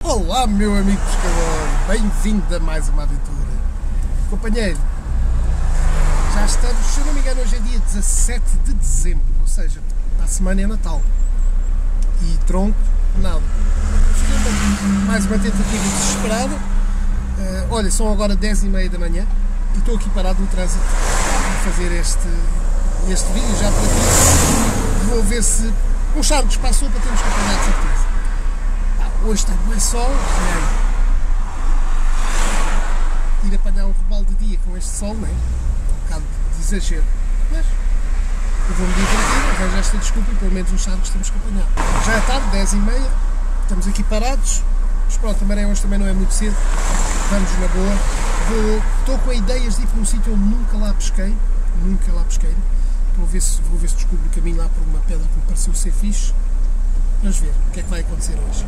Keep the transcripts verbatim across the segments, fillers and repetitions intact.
Olá, meu amigo pescador, bem-vindo a mais uma aventura. Companheiro, já estamos, se eu não me engano, hoje é dia dezassete de dezembro, ou seja, a semana é Natal. E tronco, nada. Mais uma tentativa desesperada. Uh, olha, são agora dez e meia da manhã e estou aqui parado no trânsito a fazer este, este vídeo já para ti. Vou ver se um charcos passou para termos que apanhar de certeza. Hoje está bem sol, é. Ir apanhar um robalo de dia com este sol, não é? Um bocado de exagero, mas eu vou-me divertir, arranjo esta desculpa e pelo menos uns charcos temos que apanhar. Já é tarde, dez e meia, estamos aqui parados, mas pronto, a maré hoje também não é muito cedo, vamos na boa. Vou, estou com ideias de ir para um sítio onde nunca lá pesquei, nunca lá pesquei, vou ver se, vou ver se descubro o caminho lá por uma pedra que me pareceu ser fixe. Vamos ver o que é que vai acontecer hoje.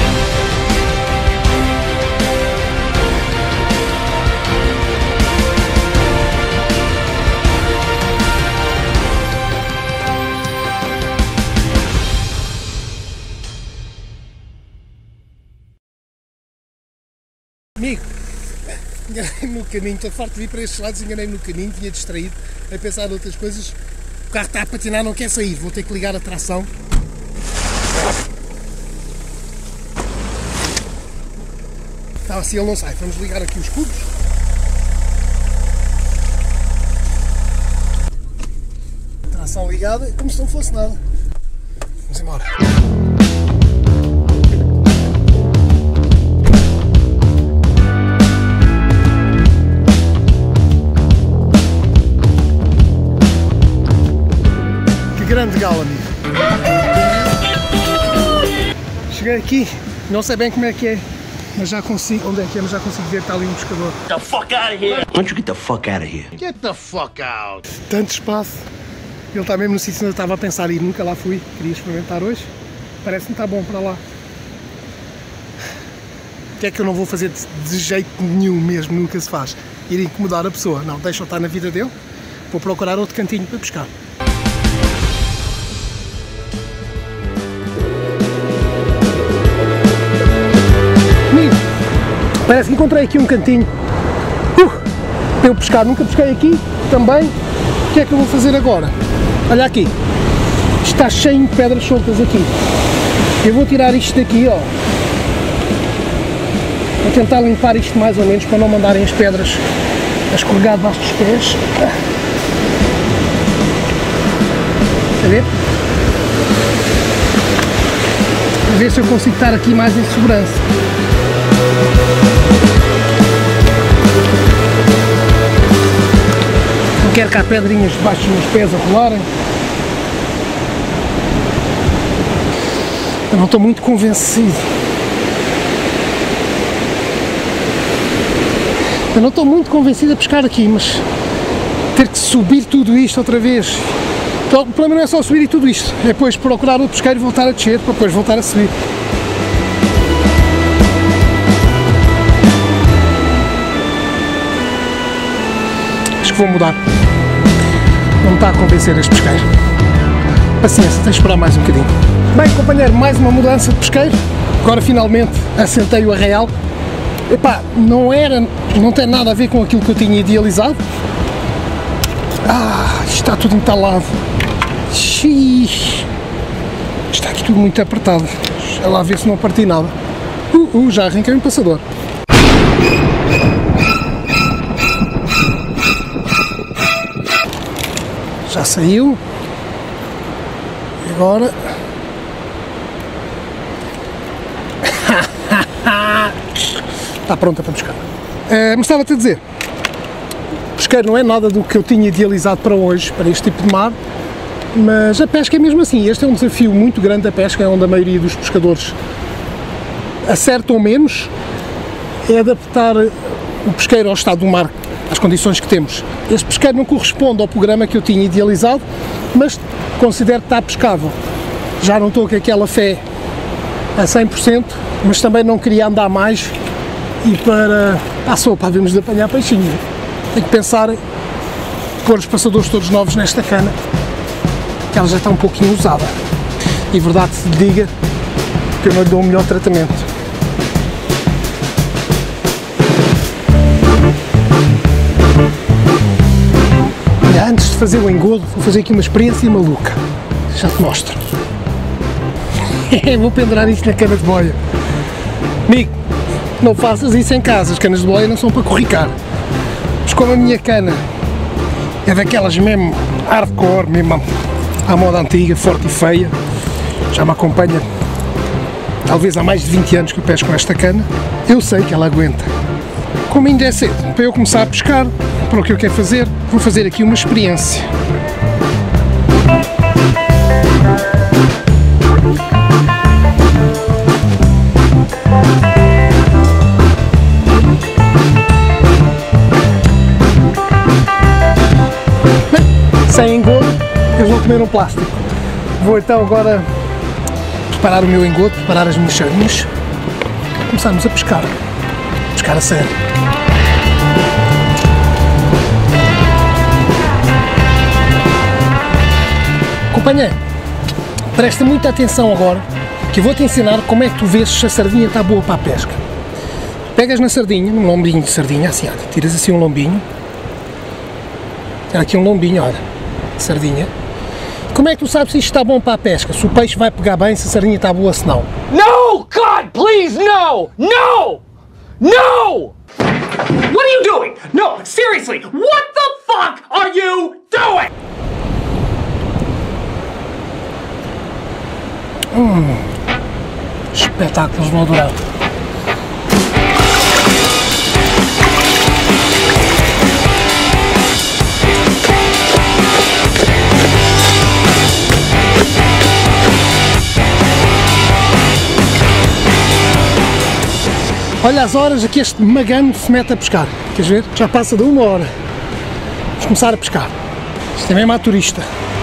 Amigo, enganei-me no caminho, estou farto de vir para estes lados, enganei-me no caminho, tinha distraído a pensar em outras coisas. O carro está a patinar, não quer sair, vou ter que ligar a tração. Está assim, ele não sai, vamos ligar aqui os cubos. Tração ligada, como se não fosse nada. Vamos embora. Grande gala, amigo. Cheguei aqui, não sei bem como é que é, mas já consigo, onde é que é, mas já consigo ver que está ali um pescador. Get the fuck out of here! Why don't you get the fuck out of here? Get the fuck out! Tanto espaço. Ele está mesmo no sítio onde eu estava a pensar ir, nunca lá fui, queria experimentar hoje. Parece-me que está bom para lá. O que é que eu não vou fazer de, de jeito nenhum mesmo, nunca se faz? Ir incomodar a pessoa. Não, deixa-o estar na vida dele, vou procurar outro cantinho para pescar. Parece que encontrei aqui um cantinho uh, para eu pescar, nunca pesquei aqui também. O que é que eu vou fazer agora? Olha aqui, está cheio de pedras soltas aqui. Eu vou tirar isto daqui, ó. Vou tentar limpar isto mais ou menos para não mandarem as pedras a escorregar debaixo dos pés. Está a ver? A ver se eu consigo estar aqui mais em segurança. Não quero que há pedrinhas debaixo dos meus pés a rolarem. Eu não estou muito convencido. Eu não estou muito convencido a pescar aqui, mas ter que subir tudo isto outra vez. Então, o problema não é só subir e tudo isto, é depois procurar outro pesqueiro e voltar a descer para depois voltar a subir. Vou mudar, não me está a convencer este pesqueiro. Paciência, tenho de esperar mais um bocadinho. Bem, companheiro, mais uma mudança de pesqueiro. Agora finalmente assentei o arraial. Epá, não era, não tem nada a ver com aquilo que eu tinha idealizado. Ah, isto está tudo entalado. Xiii. Está aqui tudo muito apertado. Deixa lá ver se não parti nada. Uh, uh, já arranquei um passador. Já saiu. E agora... está pronta para pescar. Uh, mas estava-te a dizer, o pesqueiro não é nada do que eu tinha idealizado para hoje, para este tipo de mar, mas a pesca é mesmo assim. Este é um desafio muito grande da pesca, é onde a maioria dos pescadores acertam menos, é adaptar o pesqueiro ao estado do mar, às condições que temos. Este pesqueiro não corresponde ao programa que eu tinha idealizado, mas considero que está pescável. Já não estou com aquela fé a cem por cento, mas também não queria andar mais e para a sopa havemos de apanhar peixinho. Tenho que pensar em pôr os passadores todos novos nesta cana, que ela já está um pouquinho usada. E verdade se diga que eu não lhe dou o melhor tratamento. fazer o engodo, vou fazer aqui uma experiência maluca. Já te mostro. Vou pendurar isto na cana de boia. Amigo, não faças isso em casa, as canas de boia não são para corricar. Mas como a minha cana é daquelas mesmo hardcore, mesmo à moda antiga, forte e feia, já me acompanha talvez há mais de vinte anos que eu pesco com esta cana, eu sei que ela aguenta. Como ainda é cedo para eu começar a pescar, para o que eu quero fazer, vou fazer aqui uma experiência. Bem, sem engodo, eles vão comer um plástico. Vou então agora preparar o meu engodo, preparar as minhas sardinhas, começarmos a pescar. Pescar a sério. Companheiro, presta muita atenção agora, que eu vou te ensinar como é que tu vês se a sardinha está boa para a pesca. Pegas na sardinha, num lombinho de sardinha, assim, olha, tiras assim um lombinho. Olha aqui um lombinho, olha, de sardinha. Como é que tu sabes se isto está bom para a pesca? Se o peixe vai pegar bem, se a sardinha está boa, se não? No! God, please, no! No! No! What are you doing? No, seriously, what the fuck are you doing? Hum, espetáculos, vão adorar. Olha as horas a que este magano se mete a pescar. Queres ver? Já passa de uma hora. Vamos começar a pescar. Isto é mesmo à turista.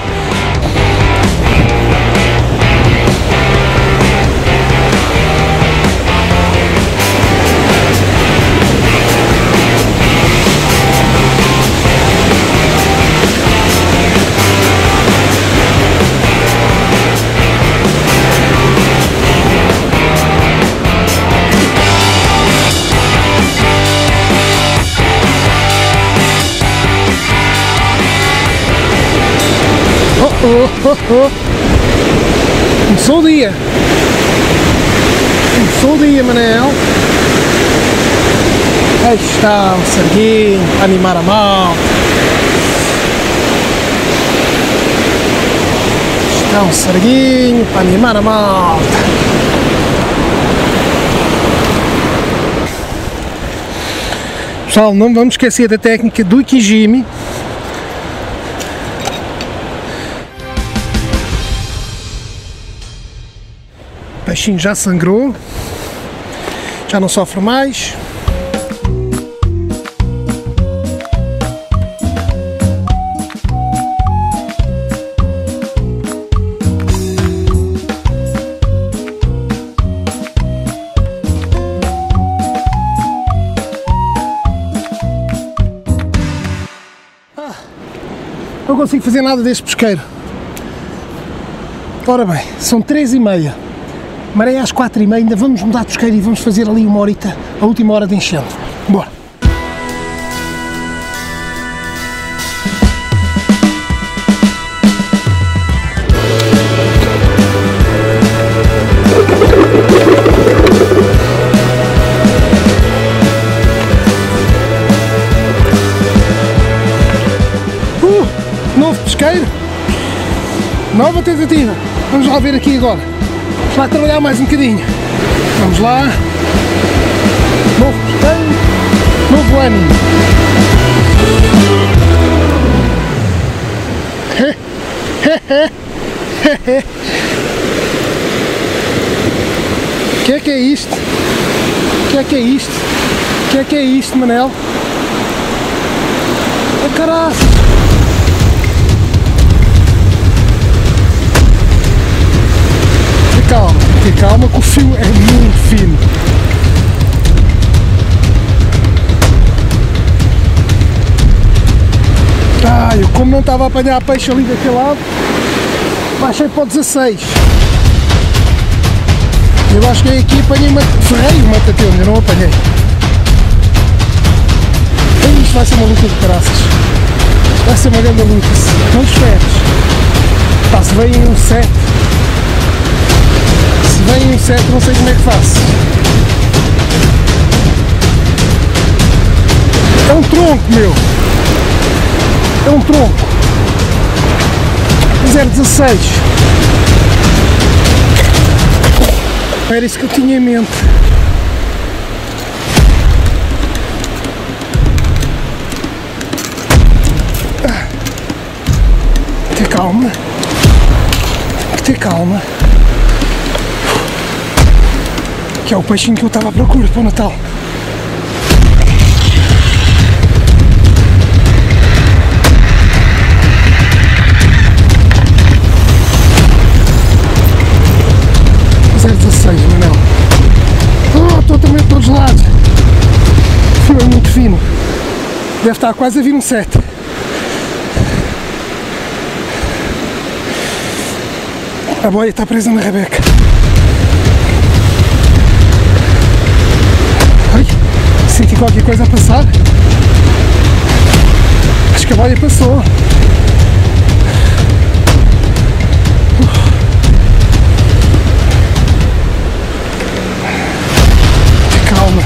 Oh, oh, oh. Começou o dia. Começou o dia, Manel. Aí está um sarguinho para animar a malta. Está um sarguinho para animar a malta. Pessoal, não vamos esquecer da técnica do Ikijimi. O peixinho já sangrou, já não sofre mais. Ah, não consigo fazer nada deste pesqueiro. Ora bem, são três e meia. Maré às quatro e meia, ainda vamos mudar de pesqueiro e vamos fazer ali uma horita, a última hora de enchente. Bora! Uh, novo pesqueiro, nova tentativa. Vamos lá ver aqui agora. Vamos lá trabalhar mais um bocadinho. Vamos lá. Novo pesqueiro, novo ânimo. O que é que é isto? O que é que é isto? O que é que é isto, Manel? Oh, caralho! Calma, tenha calma que o fio é muito fino. Ah, eu como não estava a apanhar peixe ali daquele lado, baixei para o dezasseis. Eu acho que aqui apanhei uma... ferrei o mata-teu, ainda não apanhei. Isto vai ser uma luta de caraças. Vai ser uma grande luta, não te esperes. Pá, se vem um sete, se vem um sete não sei como é que faço. É um tronco, meu. É um tronco. zero dezasseis. Era isso que eu tinha em mente. Ter calma. Tem que ter calma. Que é o peixinho que eu estava à procura para o Natal. zero dezasseis, Manel. Oh, estou a tremer de todos os lados. O fio é muito fino. Deve estar quase a vir um sete. A boia está presa na rabeca. Ai, senti qualquer coisa a passar. Acho que a boia passou. Calma.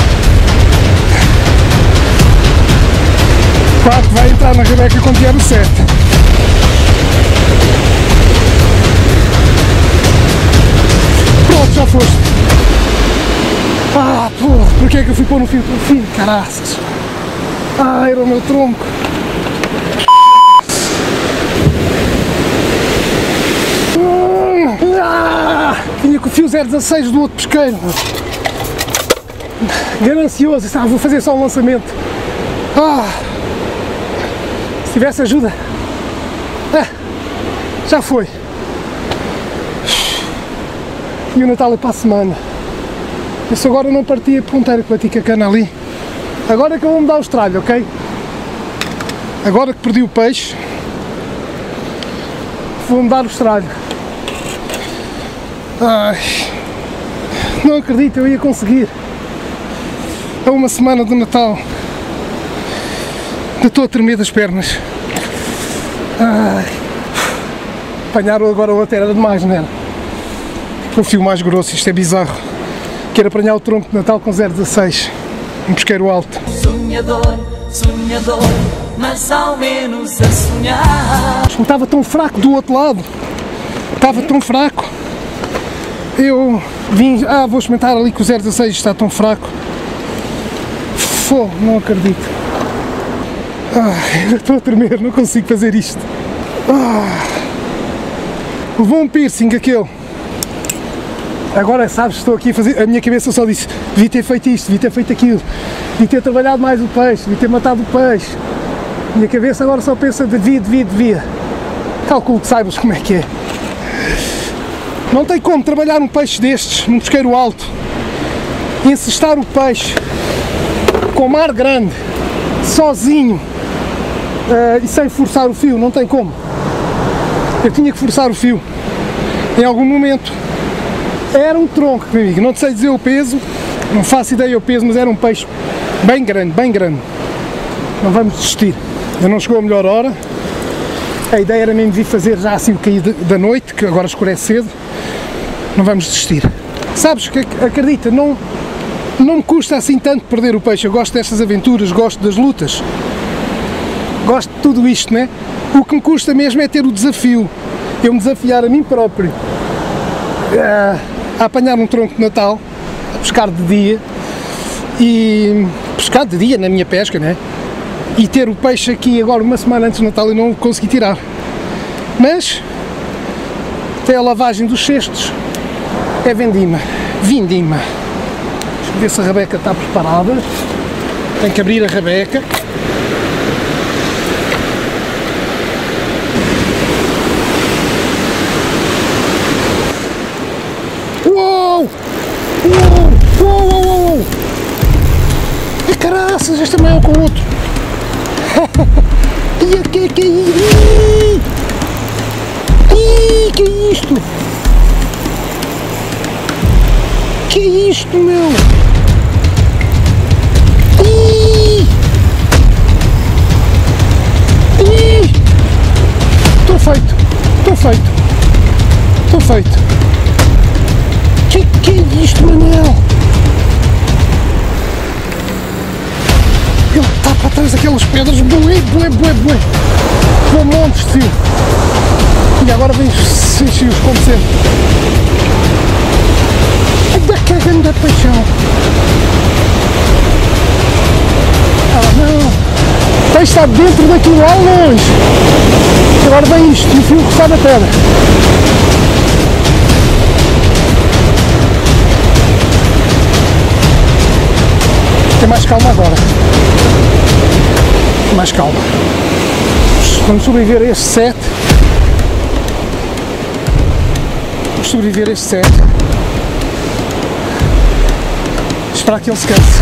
Claro que vai entrar na rabeca quando vier o sete. Pronto, já foste. Ah, pô, por que é que eu fui pôr no fio pelo fim? Caraças. Ah, era o meu tronco. Ah, tinha com o fio zero dezasseis do outro pesqueiro. Ganancioso, ah, vou fazer só um lançamento. Ah, se tivesse ajuda. Ah, já foi. E o Natal é para a semana. Eu se agora não partia ponteiro que bati com a cana ali. Agora é que eu vou me dar o estralho, ok? Agora que perdi o peixe, vou-me dar o estralho. Ai, não acredito, eu ia conseguir. É uma semana do Natal. Eu estou a tremer das pernas. Ai. Apanharam agora o outro, era demais, não era? O fio mais grosso, isto é bizarro. Quero apanhar o tronco de Natal com zero dezasseis. Um pesqueiro alto. Sonhador, sonhador, mas ao menos a sonhar. Não estava tão fraco do outro lado. Estava tão fraco. Eu vim, ah, vou experimentar ali que o zero dezasseis está tão fraco. Fogo, não acredito. Ah, estou a tremer, não consigo fazer isto. Ah, levou um piercing aquele. Agora sabes, estou aqui a fazer, a minha cabeça só disse, devia ter feito isto, devia ter feito aquilo, devia ter trabalhado mais o peixe, devia ter matado o peixe. A minha cabeça agora só pensa devia, devia, devia. Calculo que saibas como é que é. Não tem como trabalhar um peixe destes, num pesqueiro alto, e encestar o peixe com mar grande, sozinho, uh, e sem forçar o fio, não tem como. Eu tinha que forçar o fio, em algum momento. Era um tronco, meu amigo, não te sei dizer o peso, não faço ideia o peso, mas era um peixe bem grande, bem grande. Não vamos desistir, ainda não chegou a melhor hora. A ideia era mesmo vir fazer já assim o cair da noite, que agora escurece cedo. Não vamos desistir. Sabes que, acredita, não, não me custa assim tanto perder o peixe. Eu gosto destas aventuras, gosto das lutas. Gosto de tudo isto, né? O que me custa mesmo é ter o desafio. Eu me desafiar a mim próprio a, a apanhar um tronco de Natal, a pescar de dia, e pescar de dia na minha pesca, né? E ter o peixe aqui agora uma semana antes do Natal e não o consegui tirar. Mas até a lavagem dos cestos é vendima, vindima. Deixa eu ver se a rabeca está preparada. Tem que abrir a rabeca. Uou! Uou! Uou! Uou! Uou! E caraças, este é maior que o outro. E o que que é isso? Ih, que é isto? Que é isto, meu? Ih! feito. Que que é isto, Manel? Ele está para trás daquelas pedras, bué, bué, bué, bué. Com montes de fio. E agora vem seis fios, como sempre. Ainda cagando da paixão. Ah não. Tem que estar dentro daquilo lá longe. Agora vem isto e o fio que está na pedra. Tem mais calma agora. Mais calma. Vamos sobreviver a este set. Vamos sobreviver a este set. Esperar que ele se canse.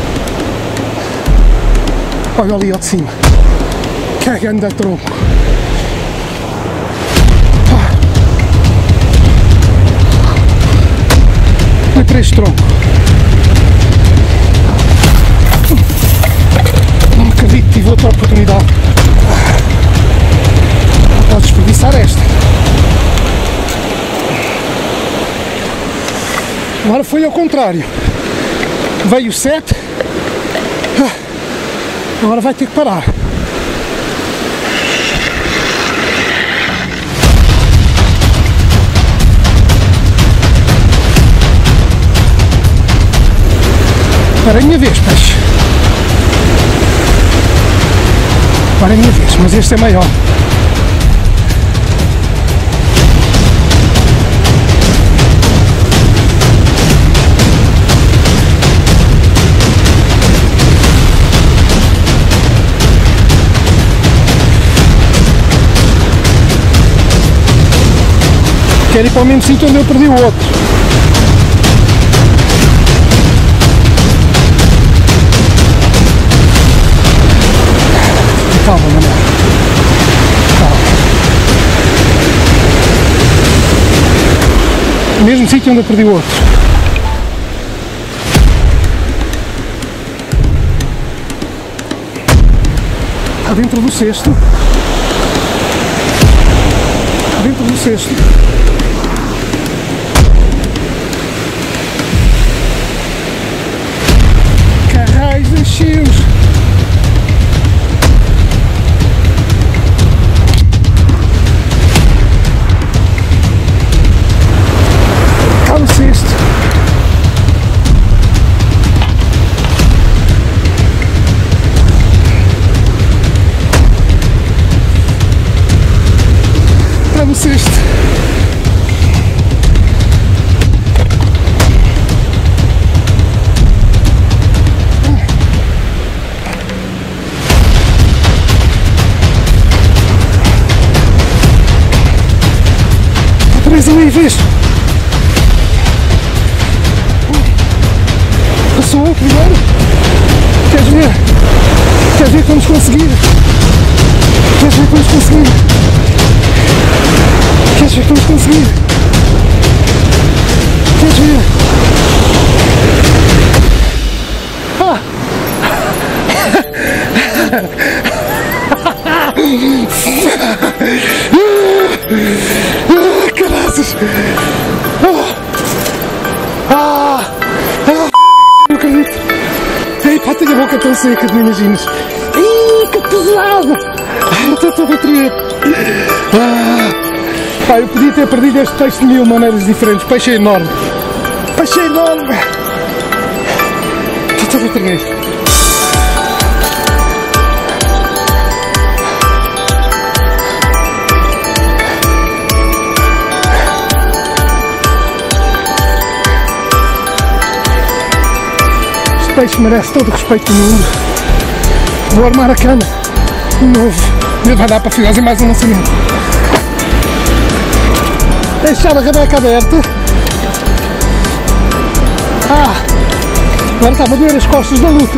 Olha ali ao de cima. Cagando a tronco. Olha para este tronco. Não acredito que tive outra oportunidade. Não posso desperdiçar esta. Agora foi ao contrário. Veio o sete. Agora vai ter que parar. Agora é a minha vez, peixe. Agora é a minha vez, mas este é maior. Quero ir para o mesmo sítio onde eu perdi o outro. Calma, Manel. Calma. O mesmo sítio onde eu perdi o outro. Está dentro do cesto. Está dentro do cesto. Encheu-os. Cá no cesto. Cá no cesto. Ali, vês? Passou o primeiro. Queres ver? Queres ver que vamos conseguir? Queres ver que vamos conseguir? Queres ver que vamos conseguir? Queres ver? Ah! Ah, caraças! Ah! Ah! Ah! Não acredito! Ei, pá, tenho a boca tão seca, não imaginas! Ih, que pesado! Ah, estou todo a tremer! Ah! Pá, eu podia ter perdido este peixe de mil maneiras diferentes. Peixe é enorme! Peixe é enorme! Estou todo a tremer! O peixe merece todo o respeito do mundo. Vou armar a cana de novo. Ainda vai dar para fazer mais um lançamento. Deixar a rabeca aberta. Ah! Agora está a doer as costas da luta.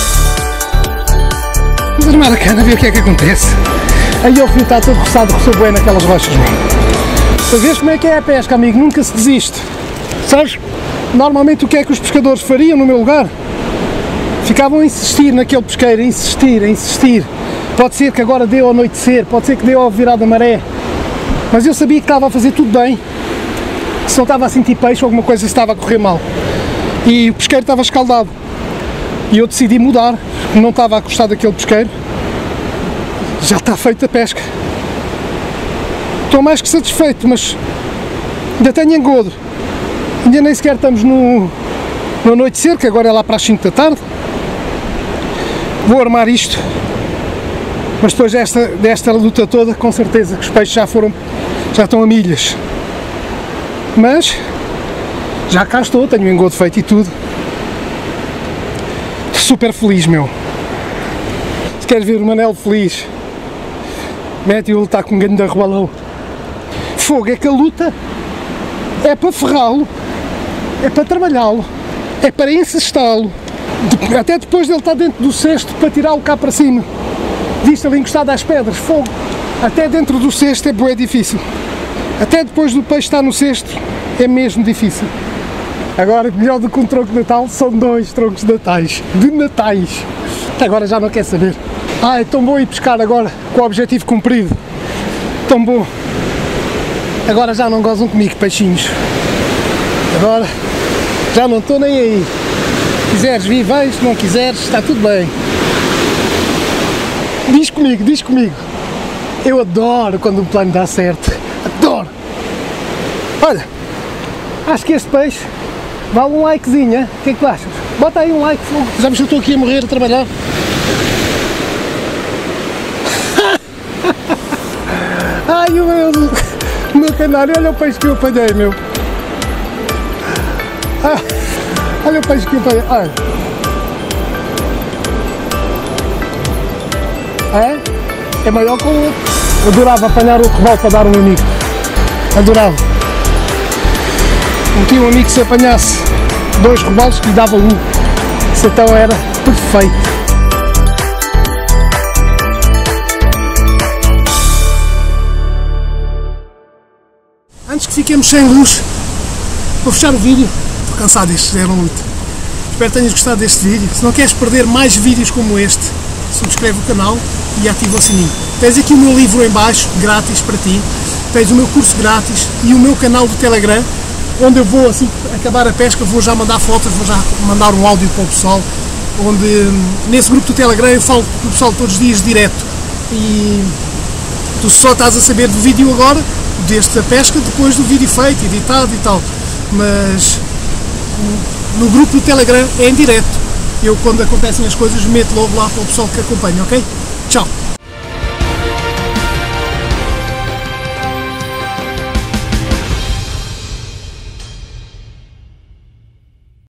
Vamos armar a cana, ver o que é que acontece. Aí o fio está todo roçado, roçou bem naquelas rochas. Para veres como é que é a pesca, amigo, nunca se desiste. Sabes? Normalmente o que é que os pescadores fariam no meu lugar? Ficavam a insistir naquele pesqueiro, a insistir, a insistir. Pode ser que agora dê ao anoitecer, pode ser que dê ao virar da maré. Mas eu sabia que estava a fazer tudo bem se não estava a sentir peixe ou alguma coisa estava a correr mal. E o pesqueiro estava escaldado. E eu decidi mudar, não estava a gostar daquele pesqueiro. Já está feita a pesca. Estou mais que satisfeito, mas ainda tenho engodo. Ainda nem sequer estamos no, no anoitecer, que agora é lá para as cinco da tarde. Vou armar isto. Mas depois desta, desta luta toda, com certeza que os peixes já foram, já estão a milhas. Mas já cá estou, tenho o engodo feito e tudo. Super feliz, meu. Se queres ver o Manel feliz, mete-o, ele está com um ganho de arrobalão. Fogo, é que a luta é para ferrá-lo, é para trabalhá-lo, é para encestá-lo. Até depois dele estar dentro do cesto para tirá-lo cá para cima. Viste ali encostado às pedras, fogo. Até dentro do cesto é bué difícil. Até depois do peixe estar no cesto é mesmo difícil. Agora, melhor do que um tronco de Natal, são dois troncos de natais. De natais. Agora já não quer saber. Ah, é tão bom ir pescar agora, com o objetivo cumprido. Tão bom. Agora já não gozam comigo, peixinhos. Agora já não estou nem aí. Se quiseres vir, vens, se não quiseres, está tudo bem. Diz comigo, diz comigo. Eu adoro quando um plano dá certo. Adoro. Olha, acho que este peixe vale um likezinho, hein? O que é que tu achas? Bota aí um like, fogo. Já me estou aqui a morrer a trabalhar. Ai, o meu, o meu canário, olha o peixe que eu apanhei, meu. Ah, olha o peixe que eu apanhei. Olha. É? É maior que o outro. Eu adorava apanhar outro robalo para dar um amigo. Adorava. Não tinha um amigo que se apanhasse dois robalos que lhe dava um. Isso então era perfeito. Antes que fiquemos sem luz, vou fechar o vídeo. Estou cansado destes zero oito. Espero que tenhas gostado deste vídeo. Se não queres perder mais vídeos como este, subscreve o canal e ativa o sininho. Tens aqui o meu livro em baixo, grátis para ti. Tens o meu curso grátis e o meu canal do Telegram, onde eu vou, assim que acabar a pesca, vou já mandar fotos, vou já mandar um áudio para o pessoal, onde nesse grupo do Telegram eu falo com o pessoal todos os dias direto. E tu só estás a saber do vídeo agora, desta pesca, depois do vídeo feito, editado e tal. Mas no grupo do Telegram é em direto. Eu, quando acontecem as coisas, meto logo lá para o pessoal que acompanha, ok? Tchau!